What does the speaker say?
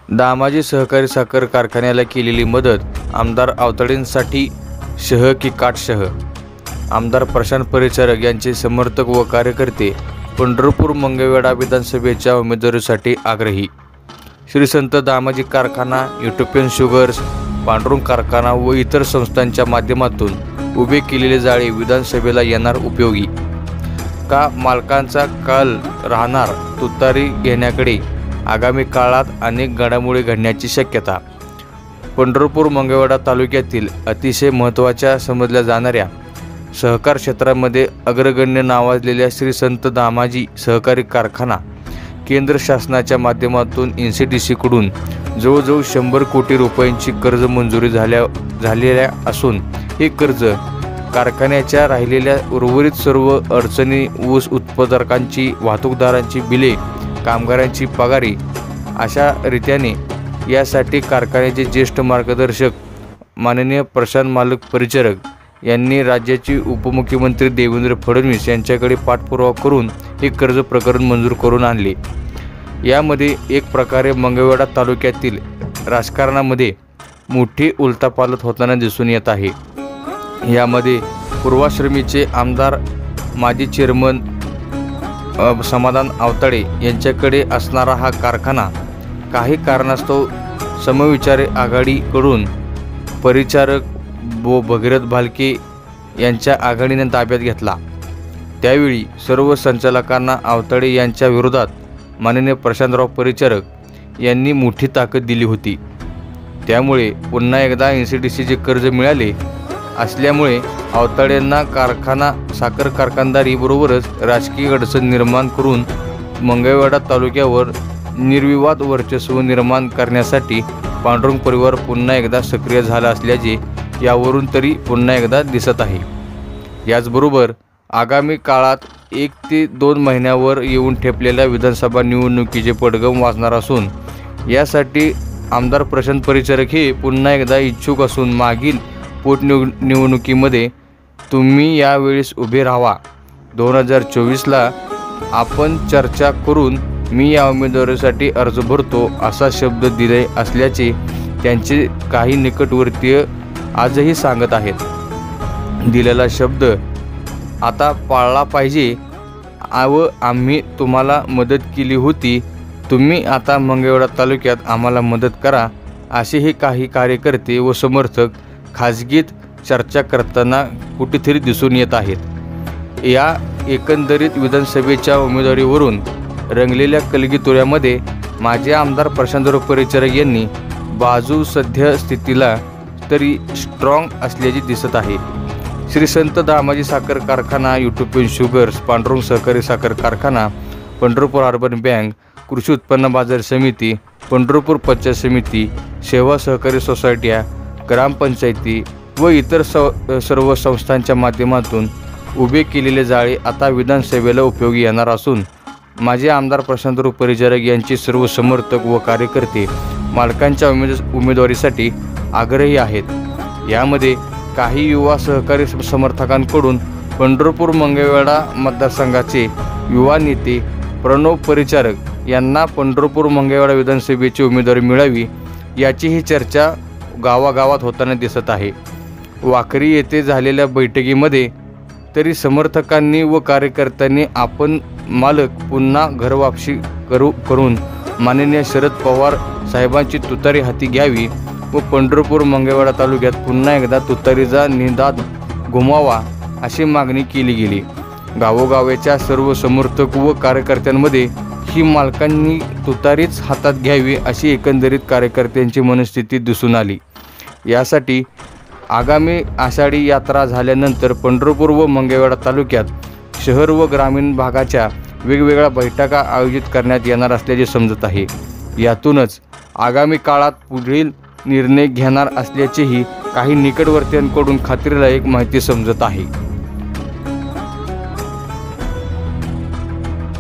दामाजी सहकारी साखर कारखान्याला केलेली मदत, आमदार आवताडेंसाठी शह की काटशह? आमदार प्रशांत परिचारक यांचे समर्थक व कार्यकर्ते पंढरपूर मंगळवेढा विधानसभेच्या उमेदवारीसाठी आग्रही. श्री संत दामाजी कारखाना, युटोपियन शुगर्स, पांडुरंग कारखाना व इतर संस्थांच्या माध्यमातून उभे केलेले जाळे विधानसभेला येणार उपयोगी का? मालकांचा कल राहणार तुतारी घेण्याकडे. आगामी काळात अनेक घडामोडी घडण्याची शक्यता. पंढरपूर मंगळवेढा तालुक्यातील अतिशय महत्त्वाच्या समजल्या जाणाऱ्या सहकार क्षेत्रामध्ये अग्रगण्य नावाजलेल्या श्री संत दामाजी सहकारी कारखाना केंद्र शासनाच्या माध्यमातून NCDC-कडून जवळजवळ 100 कोटी रुपयांची कर्ज मंजुरी झालेल्या असून हे कर्ज कारखान्याच्या राहिलेल्या उर्वरित सर्व अडचणी, ऊस उत्पादकांची, वाहतूकदारांची बिले, कामगारांची पगारी अशा रीतीने यासाठी कारखान्याचे ज्येष्ठ मार्गदर्शक माननीय प्रशांत मालक परिचारक यांनी राज्याचे उपमुख्यमंत्री देवेंद्र फडणवीस यांच्याकडे पाठपुरावा करून हे कर्ज प्रकरण मंजूर करून आणले. यामध्ये एक प्रकारे मंगळवेढा तालुक्यातील राजकारणामध्ये मोठी उलथापालथ होताना दिसून येत आहे. यामध्ये पूर्वाश्रमीचे आमदार, माजी चेअरमन समाधान आवताडे यांच्याकडे असणारा हा कारखाना काही कारणास्तव समविचारी आघाडीकडून परिचारक व भगीरथ भालके यांच्या आघाडीने ताब्यात घेतला. त्यावेळी सर्व संचालकांना आवताडे यांच्या विरोधात माननीय प्रशांतराव परिचारक यांनी मोठी ताकद दिली होती. त्यामुळे पुन्हा एकदा NCDCचे कर्ज मिळाले असल्यामुळे आवताडेंना कारखाना साखर कारखानदारीबरोबरच राजकीय अडचण निर्माण करून मंगळवेढा तालुक्यावर निर्विवाद वर्चस्व निर्माण करण्यासाठी पांडुरंग परिवार पुन्हा एकदा सक्रिय झाला असल्याचे यावरून तरी पुन्हा एकदा दिसत आहे. याचबरोबर आगामी काळात 1 ते 2 महिन्यावर येऊन ठेपलेल्या विधानसभा निवडणुकीचे पडगम वाजणार असून यासाठी आमदार प्रशांत परिचारक हे पुन्हा एकदा इच्छुक असून मागील पोटनिवडणुकीमध्ये तुम्ही यावेळेस उभे राहा. 2024ला आपण चर्चा करून मी या उमेदवारीसाठी अर्ज भरतो असा शब्द दिले असल्याचे त्यांचे काही निकटवर्तीय आजही सांगत आहेत. दिलेला शब्द आता पाळला पाहिजे व आम्ही तुम्हाला मदत केली होती, तुम्ही आता मंगळवेढा तालुक्यात आम्हाला मदत करा असे हे काही कार्यकर्ते व समर्थक खाजगीत चर्चा करताना कुठेतरी दिसून येत आहेत. या एकंदरीत विधानसभेच्या उमेदवारीवरून रंगलेल्या कलगीतुऱ्यामध्ये माजी आमदार प्रशांतराव परिचारक यांनी बाजू सध्या स्थितीला तरी स्ट्रॉंग असल्याचे दिसत आहे. श्री संत दामाजी साखर कारखाना, युटोपियन शुगर्स, पांडुरंग सहकारी साखर कारखाना, पंढरपूर अर्बन बँक, कृषी उत्पन्न बाजार समिती, पंढरपूर पंचायत समिती, सेवा सहकारी सोसायट्या, ग्रामपंचायती व इतर सर्व संस्थांच्या माध्यमातून उभे केलेले जाळे आता विधानसभेला उपयोगी येणार असून माजी आमदार प्रशांतराव परिचारक यांचे सर्व समर्थक व कार्यकर्ते मालकांच्या उमेदवारीसाठी आग्रही आहेत. यामध्ये काही युवा सहकारी समर्थकांकडून पंढरपूर मंगळवेढा मतदारसंघाचे युवा नेते प्रणव परिचारक यांना पंढरपूर मंगळवेढा विधानसभेची उमेदवारी मिळावी याचीही चर्चा गावागावात होताना दिसत आहे. वाकरी येथे झालेल्या बैठकीमध्ये तरी समर्थकांनी व कार्यकर्त्यांनी आपण मालक पुन्हा घरवापसी करून माननीय शरद पवार साहेबांची तुतारी हाती घ्यावी व पंढरपूर मंगळवेढा तालुक्यात पुन्हा एकदा तुतारीचा निनाद घुमावा अशी मागणी केली गेली. गावोगावच्या सर्व समर्थक व कार्यकर्त्यांमध्ये ही मालकांनी तुतारीच हातात घ्यावी अशी एकंदरीत कार्यकर्त्यांची मनस्थिती दिसून आली. यासाठी आगामी आषाढी यात्रा झाल्यानंतर पंढरपूर व मंगळवेढा तालुक्यात शहर व ग्रामीण भागाच्या वेगवेगळ्या बैठका आयोजित करण्यात येणार असल्याचे समजत आहे. यातूनच आगामी काळात पुढील निर्णय घेणार असल्याचेही काही निकटवर्तीयांकडून खात्रीलायक माहिती समजत आहे.